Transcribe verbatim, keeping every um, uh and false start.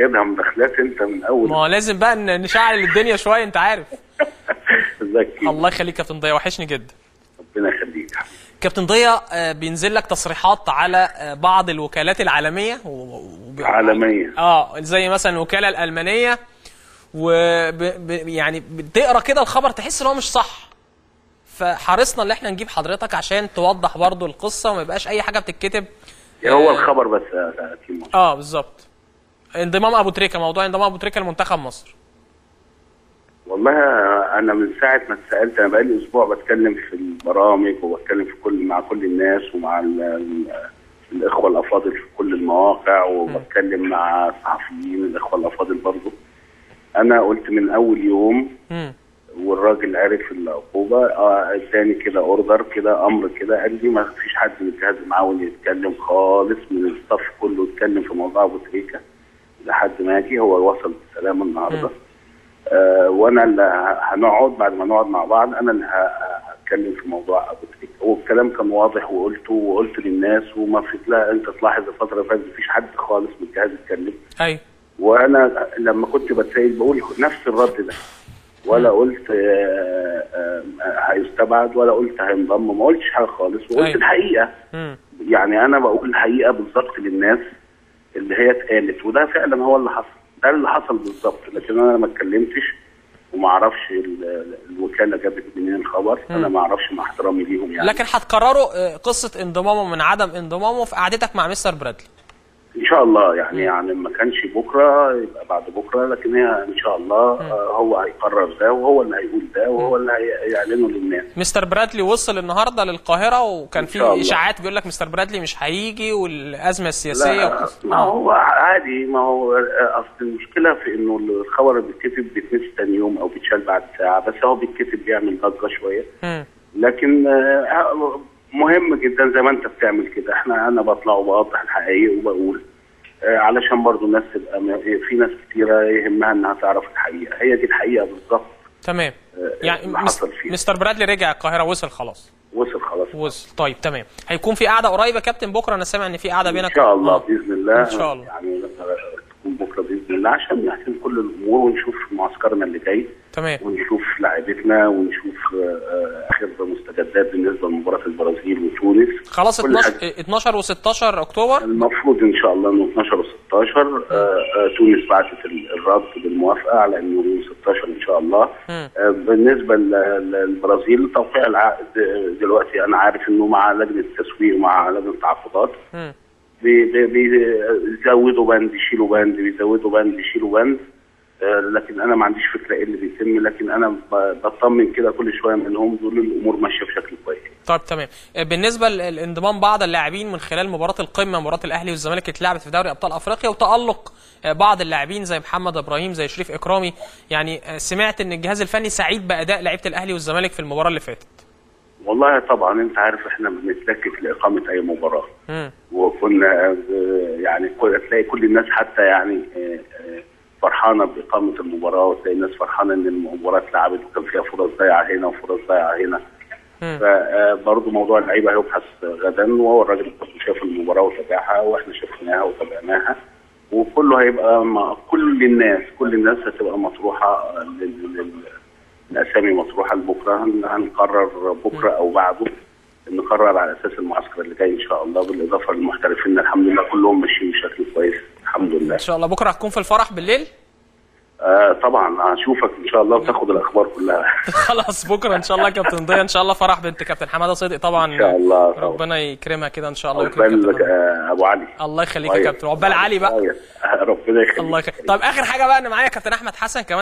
واخدها مداخلات انت من اول. ما هو لازم بقى نشعل الدنيا شويه، انت عارف. ازيك؟ الله يخليك كابتن ضياء، وحشني جدا. ربنا يخليك. كابتن ضياء، بينزل لك تصريحات على بعض الوكالات العالميه و... عالميه اه زي مثلا الوكاله الالمانيه، و ب... ب... يعني بتقرا كده الخبر تحس ان هو مش صح، فحرصنا ان احنا نجيب حضرتك عشان توضح برضو القصه وما يبقاش اي حاجه بتتكتب. هو الخبر بس اكيد. اه بالظبط. انضمام ابو تريكه، موضوع انضمام ابو تريكه لمنتخب مصر. والله انا من ساعه ما اتسالت، انا بقالي اسبوع بتكلم في البرامج وبتكلم في كل مع كل الناس ومع الاخوه الافاضل في كل المواقع، وبتكلم مع الصحفيين الاخوه الافاضل برضه. انا قلت من اول يوم م. والراجل عرف العقوبه، اه اداني كده اوردر كده امر كده، قال لي ما فيش حد من الجهاز المعاون يتكلم خالص، من الصف كله يتكلم في موضوع ابو تريكه لحد ما اجي. هو وصل بالسلامه النهارده. آه وانا اللي هنقعد بعد ما نقعد مع بعض، انا اللي هتكلم في موضوع ابو تريكه. هو الكلام كان واضح وقلته وقلت للناس، وما في لا انت تلاحظ الفتره اللي فاتت مفيش حد خالص من الجهاز اتكلم. ايوه. وانا لما كنت بتسال بقول نفس الرد ده، ولا قلت آه آه هيستبعد ولا قلت هينضم، ما قلتش حاجه خالص، وقلت أيوة. الحقيقه. م. يعني انا بقول الحقيقه بالظبط للناس اللي هي اتقالت، وده فعلا هو اللي حصل، ده اللي حصل بالظبط. لكن انا ما اتكلمتش وما اعرفش الوكاله جابت منين الخبر. م. انا ما اعرفش، مع احترامي ليهم يعني. لكن هتقرروا قصه انضمامه من عدم انضمامه في قعدتك مع مستر برادلي ان شاء الله يعني. م. يعني ما كانش بكره يبقى بعد بكره، لكن هي ان شاء الله آه هو هيقرر ده، وهو اللي هيقول ده، وهو اللي هيعلنه للناس. مستر برادلي وصل النهارده للقاهره، وكان في اشاعات بيقول لك مستر برادلي مش هيجي والازمه السياسيه. لا ما هو عادي، ما هو اصل المشكله في انه الخبر اللي بيتكتب بيتنسي ثاني يوم او بيتشال بعد ساعه، بس هو بيتكتب بيعمل ضجه شويه. م. لكن آه مهم جدا زي ما انت بتعمل كده. احنا انا بطلع وبوضح الحقائق وبقول آه علشان برضو الناس تبقى، في ناس كتيره يهمها انها تعرف الحقيقه، هي دي الحقيقه بالظبط. تمام. آه يعني مستر برادلي رجع القاهره، وصل خلاص. وصل خلاص. وصل. طيب تمام. هيكون في قعده قريبه كابتن بكره؟ انا سامع ان في قعده بينك ان شاء الله. آه. باذن الله ان شاء الله يعني تكون بكره باذن الله، عشان نحسن كل الامور ونشوف معسكرنا اللي جاي. تمام. ونشوف لاعبتنا ونشوف اخر مستجدات بالنسبه لمباراه البرازيل وتونس. خلاص اتناشر وستاشر اكتوبر المفروض ان شاء الله انه اتناشر وستاشر. تونس بعتت الرد بالموافقه على انه ستاشر ان شاء الله. آه بالنسبه للبرازيل توقيع العقد دلوقتي انا عارف انه مع لجنه التسويق ومع لجنه التعاقدات بيزودوا بند يشيلوا بند، بيزودوا بند يشيلوا بند. آه لكن انا ما عنديش فكره ايه اللي بيتم، لكن انا بطمن كده كل شويه منهم، دول الامور ماشيه بشكل كويس. طيب تمام. بالنسبه لانضمام بعض اللاعبين من خلال مباراه القمه، مباراه الاهلي والزمالك اتلعبت في دوري ابطال افريقيا، وتالق بعض اللاعبين زي محمد ابراهيم زي شريف اكرامي، يعني سمعت ان الجهاز الفني سعيد باداء لعيبه الاهلي والزمالك في المباراه اللي فاتت. والله طبعا انت عارف احنا بنتلكك لاقامه اي مباراه. م. وكنا يعني تلاقي كل الناس حتى يعني فرحانه باقامه المباراه، وتلاقي الناس فرحانه ان المباراه اتلعبت وكان فيها فرص ضايعه هنا وفرص ضايعه هنا. فبرضه موضوع اللعيبه هيبحث غدا، وهو الراجل شاف المباراه وتابعها، واحنا شفناها وتابعناها، وكله هيبقى مع كل الناس كل الناس هتبقى مطروحه، الاسامي مطروحه لبكره. هنقرر بكره او بعده، نقرر على اساس المعسكر اللي جاي ان شاء الله، بالاضافه للمحترفين الحمد لله كلهم ماشيين بشكل كويس الحمد لله. ان شاء الله بكره هتكون في الفرح بالليل؟ آه طبعا هشوفك ان شاء الله وتاخد الاخبار كلها. خلاص بكره ان شاء الله كابتن ضياء، ان شاء الله فرح بنت كابتن حماده صدقي طبعا ان شاء الله. ربنا يكرمها كده ان شاء الله. عقبال ابو علي. الله يخليك يا كابتن، عقبال علي بقى. ربنا يخليك. الله يخليك. طب اخر حاجه بقى، انا معايا كابتن احمد حسن كمان